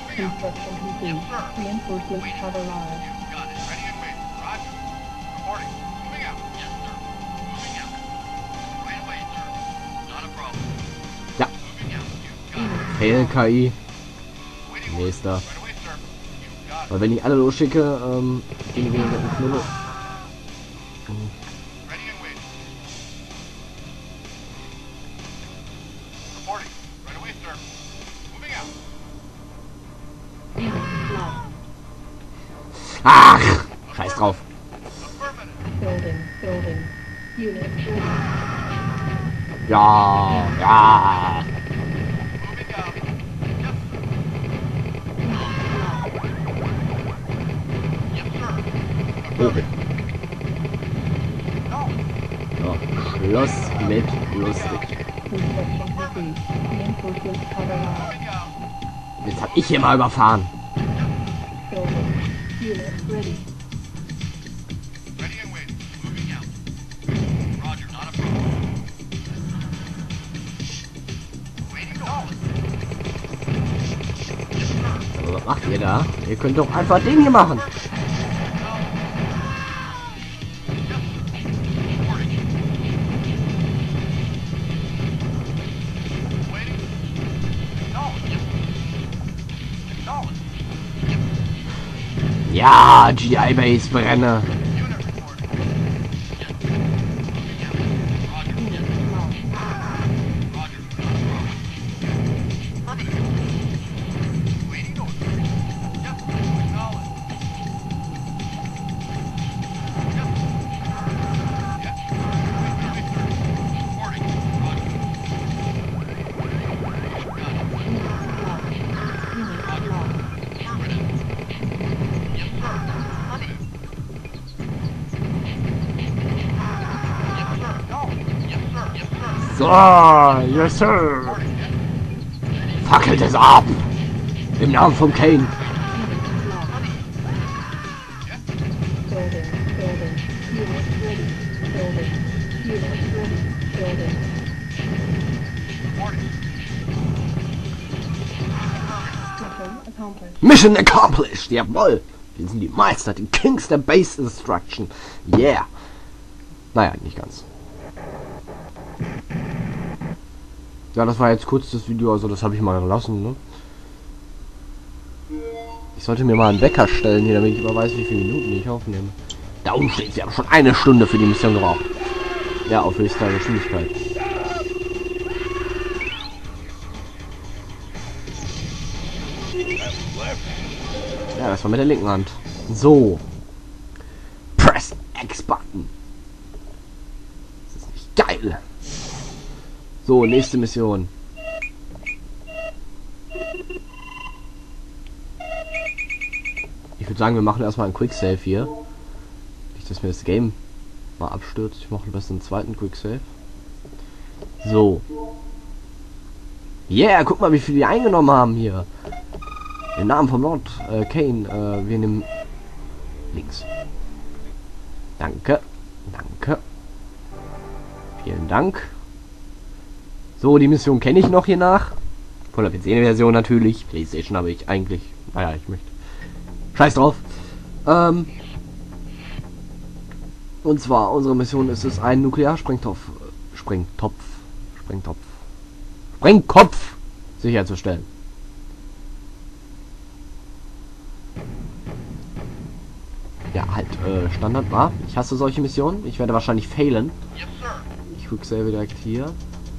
Construction complete. Reinforcements have arrived. Got it. Ready and waiting. Roger. Reporting. Moving out. Yes, sir. Moving out. Right away, sir. Not a problem. Ja. Moving out. You got it. Fail KI. Waiting. Nächster. Right away, sir. You got it. Weil wenn ich alle losschicke, gehen wir mit dem Knulle. Ready and waiting. Reporting. Right away, sir. Moving out. Ach! Scheiß drauf. Affirmative. Building. Unit ready. Ja, ja. Moving out. Yes, sir. Yes, sir. Okay. No. So, Schluss mit lustig. Construction complete. Reinforcements have arrived. Moving out. Jetzt hab ich hier mal überfahren. Building. Unit ready. Ready and waiting. Moving out. Roger, not a problem. Waiting on. Yes, sir. Aber was macht ihr da? Ihr könnt doch einfach den hier machen. Waiting. Acknowledge. Acknowledge. Ja, GI Base brenne. Unit reporting. Yes. Moving out. Roger. Yes. Roger. Affirmative. Waiting order. Yes. Acknowledge. Yes. Yes. Wait, sir. Reporting. Roger. So, yes sir. Fackelt es ab. Im Namen von Kane. Building. Unit ready. Building. Unit ready. Building. Mission accomplished. Mission accomplished. Jawohl. Wir sind die Meister, die Kings der Base Destruction. Yeah. Naja, nicht ganz. Ja, das war jetzt kurz das Video, also das habe ich mal gelassen, ne? Ich sollte mir mal einen Wecker stellen hier, damit ich immer weiß, wie viele Minuten ich aufnehme. Da oben steht, sie haben schon eine Stunde für die Mission gebraucht. Ja, auf höchster Geschwindigkeit. Ja, das war mit der linken Hand. So. Press X-Button. Das ist nicht geil. So, nächste Mission. Ich würde sagen, wir machen erstmal einen Quick Save hier. Nicht, dass mir das Game mal abstürzt. Ich mache lieber einen zweiten Quick Save. So. Yeah, guck mal, wie viel die eingenommen haben hier. Im Namen von Lord Kane. Wir nehmen links. Danke. Danke. Vielen Dank. So, die Mission kenne ich noch hier nach. Von der PC-Version natürlich. PlayStation habe ich eigentlich. Naja, ich möchte. Scheiß drauf. Und zwar, unsere Mission ist es, einen Nuklearsprengtopf. Sprengkopf sicherzustellen. Ja, halt, Standard war. Ich hasse solche Missionen. Ich werde wahrscheinlich failen. Yes, sir. Ich gucke selber direkt hier.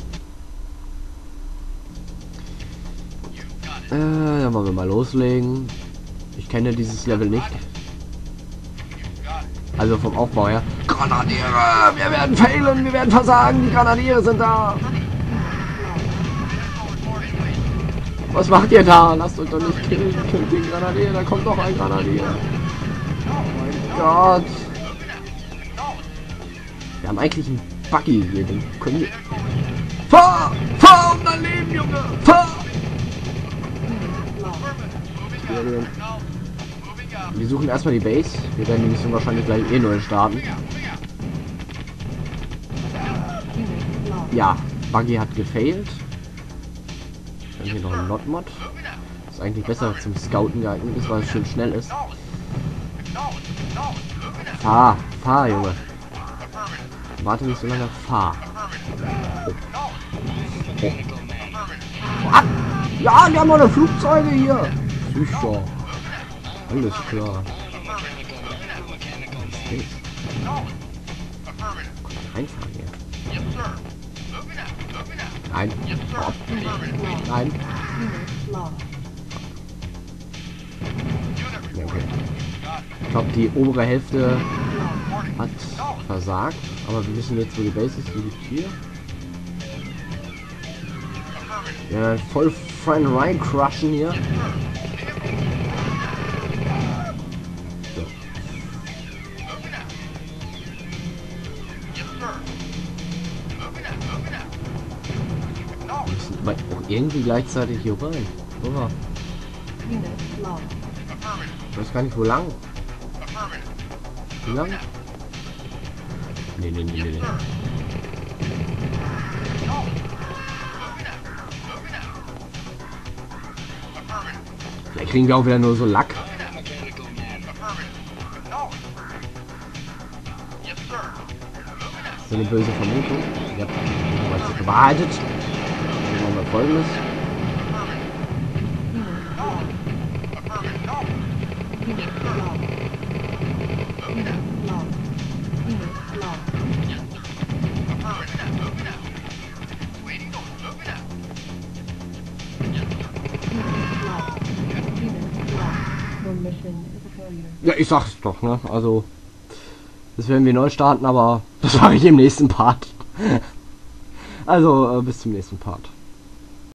You got it. Dann wollen wir mal loslegen. Ich kenne dieses Level nicht. You got it. Also vom Aufbau her. Granadiere! Wir werden failen! Wir werden versagen! Die Granadiere sind da! Was macht ihr da? Lasst euch doch nicht killen! Killt den Granadier! Da kommt noch ein Granadier! Oh mein Gott! Wir haben eigentlich einen Buggy hier. Den können wir... Fahr! Fahr um dein Leben, Junge! Fahr! Wir suchen erstmal die Base. Wir werden die Mission wahrscheinlich gleich eh neu starten. Ja, Buggy hat gefailt. Dann hier noch ein Lot-Mod. Das eigentlich besser zum Scouten geeignet ist, weil es schön schnell ist. Acknowledge. Acknowledge. Acknowledge. Moving out. Fahr, Junge. Affirmative. Warte nicht so lange, fahr. Affirmative. Acknowledge. Affirmative. Ah, ja, die haben noch eine Flugzeuge hier. Sicher. Alles klar. Acknowledge. Affirmative. Einfahren hier. Yes, sir. Moving out. Moving out. Nein. Yes, sir. Oh, Affirmative. nein. Unit lost. Unit Ja, report. okay. Got it. Ich glaube, die obere Hälfte Reporting. hat versagt. Aber wir wissen jetzt, wo die Base ist. Die liegt hier. Affirmative. Ja, voll fein rein crushen hier. Yes, sir. So. Moving out. Yes, sir. Moving out. Moving out. Acknowledge. Müssen aber auch irgendwie gleichzeitig hier rein. Oder? Unit lost. Affirmative. Ich weiß gar nicht, wo lang. Affirmative. Wie lang? Nee. Yes, sir. Acknowledge. Moving out. Moving out. Affirmative. Vielleicht kriegen wir auch wieder nur so Lack. Affirmative. Acknowledge. Yes, sir. Moving out. So eine böse Vermutung. Ja, weil es bewahrheitet. Dann machen wir Folgendes. Unit lost. Unit lost. Unit lost. Unit lost. Unit lost. Unit lost. Your mission is a failure. Ja, ich sag's doch, ne? Also, das werden wir neu starten, aber das mache ich im nächsten Part. Also, bis zum nächsten Part.